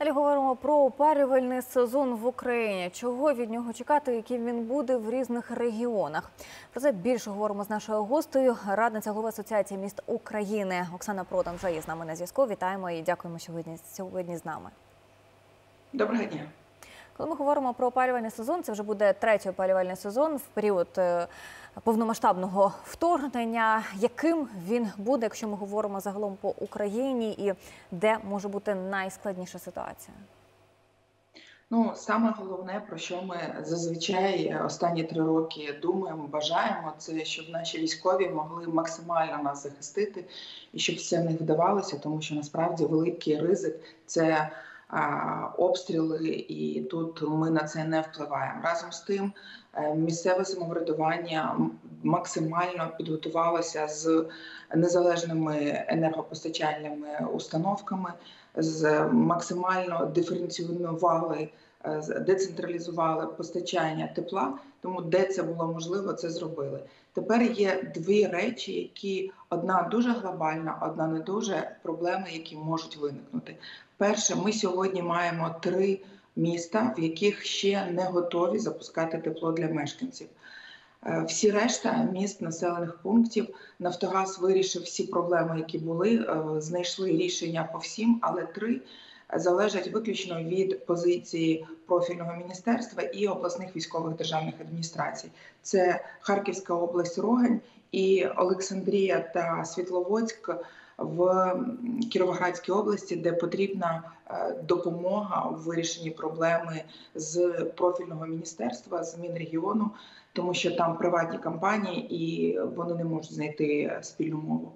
Далі говоримо про опалювальний сезон в Україні. Чого від нього чекати, яким він буде в різних регіонах. Про це більше говоримо з нашою гостею, радниця голови Асоціації міст України. Оксана Продан вже є з нами на зв'язку. Вітаємо і дякуємо, що сьогодні з нами. Доброго дня. Коли ми говоримо про опалювальний сезон, це вже буде третій опалювальний сезон в період повномасштабного вторгнення. Яким він буде, якщо ми говоримо загалом по Україні, і де може бути найскладніша ситуація? Саме головне, про що ми зазвичай останні 3 роки думаємо, бажаємо, це щоб наші військові могли максимально нас захистити і щоб все в них вдавалося, тому що насправді великий ризик – це обстріли, і тут ми на це не впливаємо. Разом з тим, місцеве самоврядування максимально підготувалося з незалежними енергопостачальними установками, максимально диференціювали, децентралізували постачання тепла, тому де це було можливо, це зробили. Тепер є 2 речі, які одна дуже глобальна, одна не дуже, проблеми, які можуть виникнути. Перше, ми сьогодні маємо 3 міста, в яких ще не готові запускати тепло для мешканців. Всі решта міст, населених пунктів, Нафтогаз вирішив всі проблеми, які були, знайшли рішення по всім, але 3 залежать виключно від позиції профільного міністерства і обласних військових державних адміністрацій. Це Харківська область, Рогань і Олександрія та Світловодськ в Кіровоградській області, де потрібна допомога у вирішенні проблеми з профільного міністерства, з Мінрегіону, тому що там приватні компанії і вони не можуть знайти спільну мову.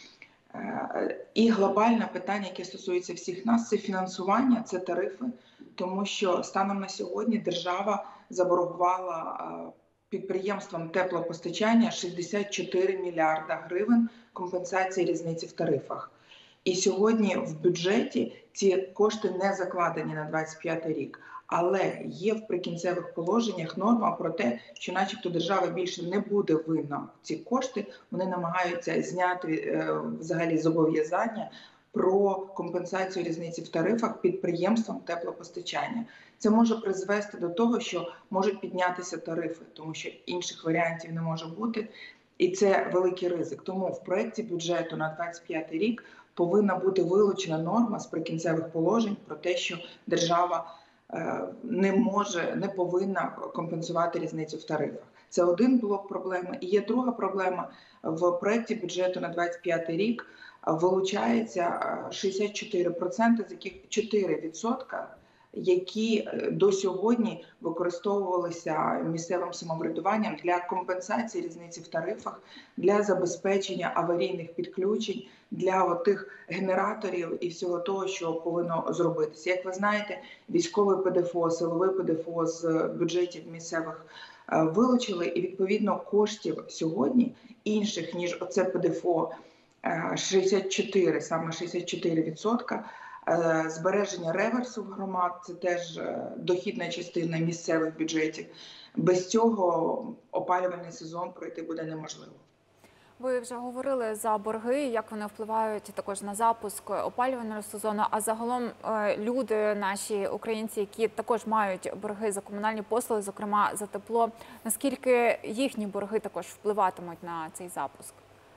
І глобальне питання, яке стосується всіх нас, це фінансування, це тарифи, тому що станом на сьогодні держава заборгувала підприємствам теплопостачання 64 мільярда гривень компенсації різниці в тарифах. І сьогодні в бюджеті ці кошти не закладені на 2025 рік. Але є в прикінцевих положеннях норма про те, що начебто держава більше не буде винна ці кошти. Вони намагаються зняти взагалі зобов'язання про компенсацію різниці в тарифах підприємствам теплопостачання. Це може призвести до того, що можуть піднятися тарифи, тому що інших варіантів не може бути. І це великий ризик. Тому в проєкті бюджету на 2025 рік повинна бути вилучена норма з прикінцевих положень про те, що держава не повинна компенсувати різницю в тарифах. Це один блок проблеми. І є друга проблема. В проєкті бюджету на 2025 рік вилучається 64%, з яких 4%, які до сьогодні використовувалися місцевим самоврядуванням для компенсації різниці в тарифах, для забезпечення аварійних підключень, для тих генераторів і всього того, що повинно зробитися. Як ви знаєте, військове ПДФО, силове ПДФО з бюджетів місцевих вилучили, і відповідно коштів сьогодні інших, ніж оце ПДФО, 64, саме 64%, збереження реверсу громад – це теж дохідна частина місцевих бюджетів. Без цього опалювальний сезон пройти буде неможливо. Ви вже говорили за борги, як вони впливають також на запуск опалювального сезону, а загалом люди, наші українці, які також мають борги за комунальні послуги, зокрема за тепло, наскільки їхні борги також впливатимуть на цей запуск?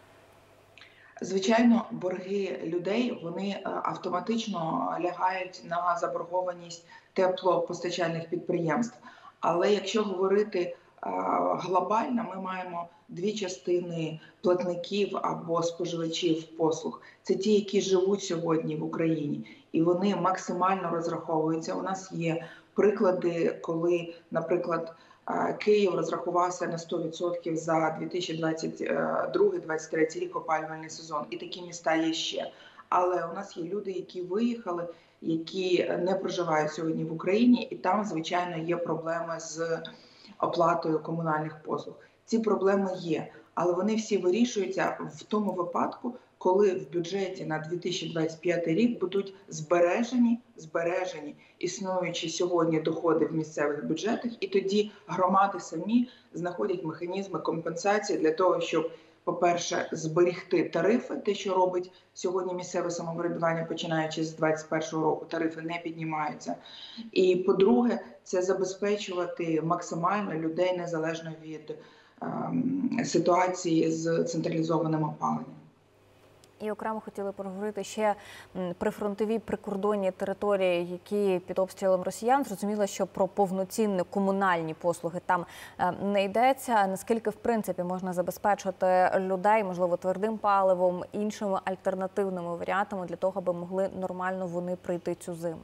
Звичайно, борги людей, вони автоматично лягають на заборгованість теплопостачальних підприємств. Але якщо говорити глобально, ми маємо 2 частини платників або споживачів послуг. Це ті, які живуть сьогодні в Україні, і вони максимально розраховуються. У нас є приклади, коли, наприклад, Київ розрахувався на 100% за 2022-2023 рік опалювальний сезон. І такі міста є ще. Але у нас є люди, які виїхали, які не проживають сьогодні в Україні, і там, звичайно, є проблеми з оплатою комунальних послуг. Ці проблеми є, але вони всі вирішуються в тому випадку, коли в бюджеті на 2025 рік будуть збережені існуючі сьогодні доходи в місцевих бюджетах, і тоді громади самі знаходять механізми компенсації для того, щоб по-перше, зберегти тарифи, те, що робить сьогодні місцеве самоврядування, починаючи з 2021 року, тарифи не піднімаються. І, по-друге, це забезпечувати максимально людей незалежно від ситуації з централізованим опаленням. І окремо хотіли поговорити ще прифронтові прикордонні території, які під обстрілом росіян. Зрозуміло, що про повноцінні комунальні послуги там не йдеться. Наскільки, в принципі, можна забезпечити людей, можливо, твердим паливом, іншими альтернативними варіантами для того, аби могли нормально вони пройти цю зиму?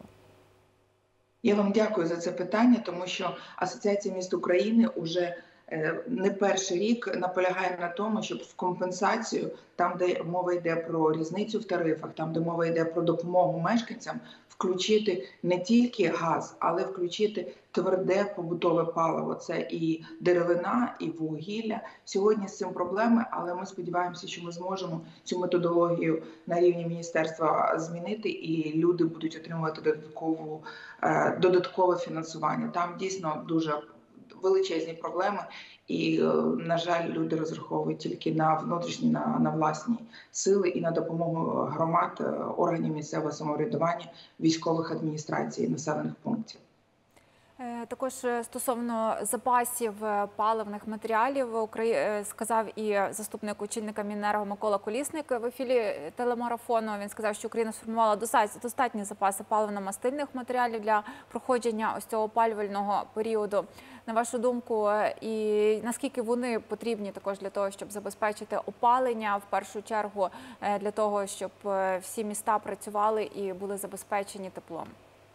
Я вам дякую за це питання, тому що Асоціація міст України уже не перший рік наполягає на тому, щоб в компенсацію, там, де мова йде про різницю в тарифах, там, де мова йде про допомогу мешканцям, включити не тільки газ, але включити тверде побутове паливо. Це і деревина, і вугілля. Сьогодні з цим проблеми, але ми сподіваємося, що ми зможемо цю методологію на рівні міністерства змінити, і люди будуть отримувати додаткове фінансування. Там дійсно дуже величезні проблеми, і, на жаль, люди розраховують тільки на внутрішні, на власні сили і на допомогу громад, органів місцевого самоврядування, військових адміністрацій, населених пунктів. Також стосовно запасів паливних матеріалів сказав і заступник очільника Міненерго Микола Колісник в ефірі телемарафону. Він сказав, що Україна сформувала достатні запаси паливно-мастильних матеріалів для проходження ось цього опалювального періоду. На вашу думку, і наскільки вони потрібні також для того, щоб забезпечити опалення, в першу чергу для того, щоб всі міста працювали і були забезпечені теплом?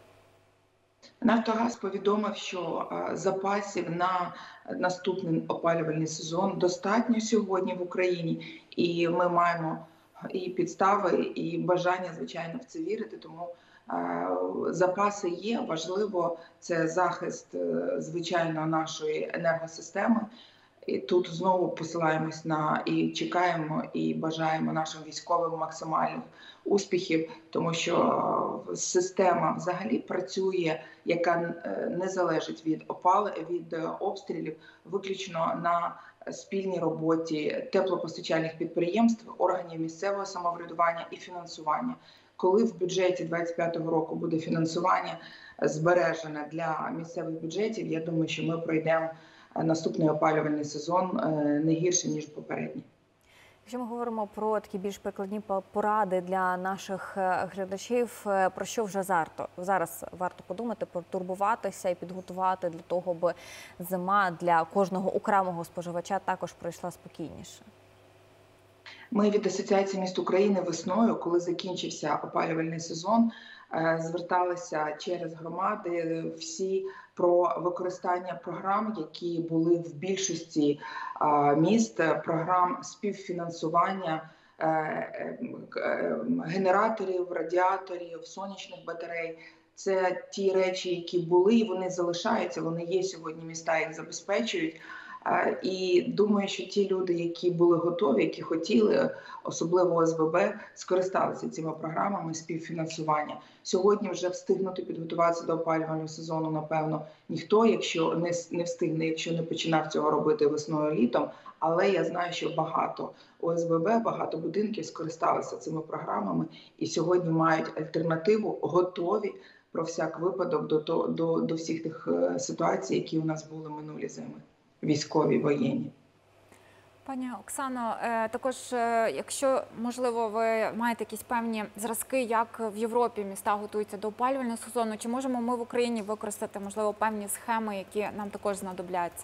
Нафтогаз повідомив, що запасів на наступний опалювальний сезон достатньо сьогодні в Україні, і ми маємо і підстави, і бажання, звичайно, в це вірити, тому запаси є. Важливо, це захист, звичайно, нашої енергосистеми. І тут знову посилаємось на і чекаємо, і бажаємо нашим військовим максимальних успіхів, тому що система взагалі працює, яка не залежить від обстрілів, виключно на спільній роботі теплопостачальних підприємств, органів місцевого самоврядування і фінансування. Коли в бюджеті 2025 року буде фінансування збережене для місцевих бюджетів, я думаю, що ми пройдемо наступний опалювальний сезон не гірше, ніж попередній. Якщо ми говоримо про такі більш прикладні поради для наших глядачів, про що вже зараз варто подумати, потурбуватися і підготувати для того, аби зима для кожного окремого споживача також пройшла спокійніше? Ми від Асоціації міст України весною, коли закінчився опалювальний сезон, зверталися через громади всі про використання програм, які були в більшості міст, програм співфінансування генераторів, радіаторів, сонячних батарей. Це ті речі, які були, і вони залишаються, вони є сьогодні, міста їх забезпечують. І думаю, що ті люди, які були готові, які хотіли, особливо ОСББ, скористалися цими програмами співфінансування. Сьогодні вже встигнути підготуватися до опалювального сезону, напевно, ніхто, якщо не встигне, якщо не починав цього робити весною-літом. Але я знаю, що багато ОСББ, багато будинків скористалися цими програмами і сьогодні мають альтернативу, готові про всяк випадок до всіх тих ситуацій, які у нас були минулі зими. Військові, воєнні. Пані Оксано, також, якщо, можливо, ви маєте якісь певні зразки, як в Європі міста готуються до опалювального сезону, чи можемо ми в Україні використати, можливо, певні схеми, які нам також знадобляться?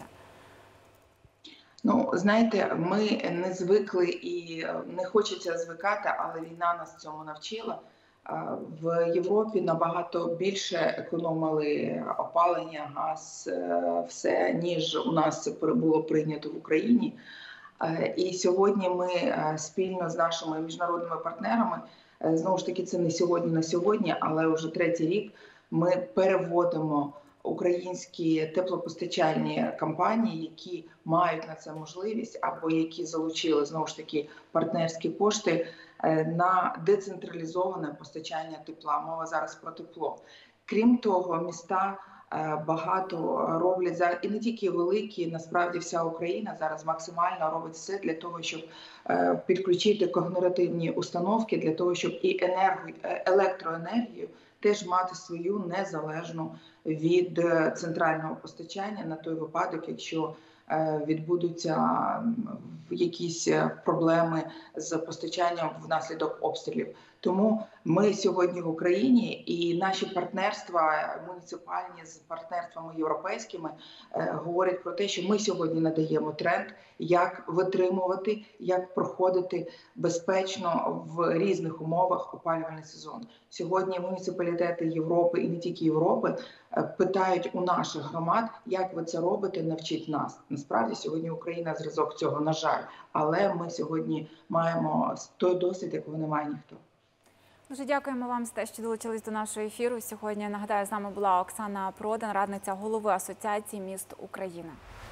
Ну, знаєте, ми не звикли і не хочеться звикати, але війна нас цьому навчила. В Європі набагато більше економили опалення, газ, все, ніж у нас це було прийнято в Україні. І сьогодні ми спільно з нашими міжнародними партнерами, знову ж таки, це не сьогодні на сьогодні, але вже третій рік, ми переводимо українські теплопостачальні компанії, які мають на це можливість, або які залучили, знову ж таки, партнерські кошти, на децентралізоване постачання тепла. Мова зараз про тепло. Крім того, міста багато роблять зараз, і не тільки великі, насправді вся Україна зараз максимально робить все для того, щоб підключити когенеративні установки, для того, щоб і електроенергію теж мати свою незалежну від центрального постачання на той випадок, якщо відбудуться якісь проблеми з постачанням внаслідок обстрілів. Тому ми сьогодні в Україні, і наші партнерства муніципальні з партнерствами європейськими говорять про те, що ми сьогодні надаємо тренд, як витримувати, як проходити безпечно в різних умовах опалювальний сезон. Сьогодні муніципалітети Європи і не тільки Європи питають у наших громад, як ви це робите, навчіть нас. Насправді сьогодні Україна зразок цього, на жаль, але ми сьогодні маємо той досвід, якого не має ніхто. Дуже дякуємо вам за те, що долучились до нашого ефіру. Сьогодні, нагадаю, з нами була Оксана Продан, радниця голови Асоціації міст України.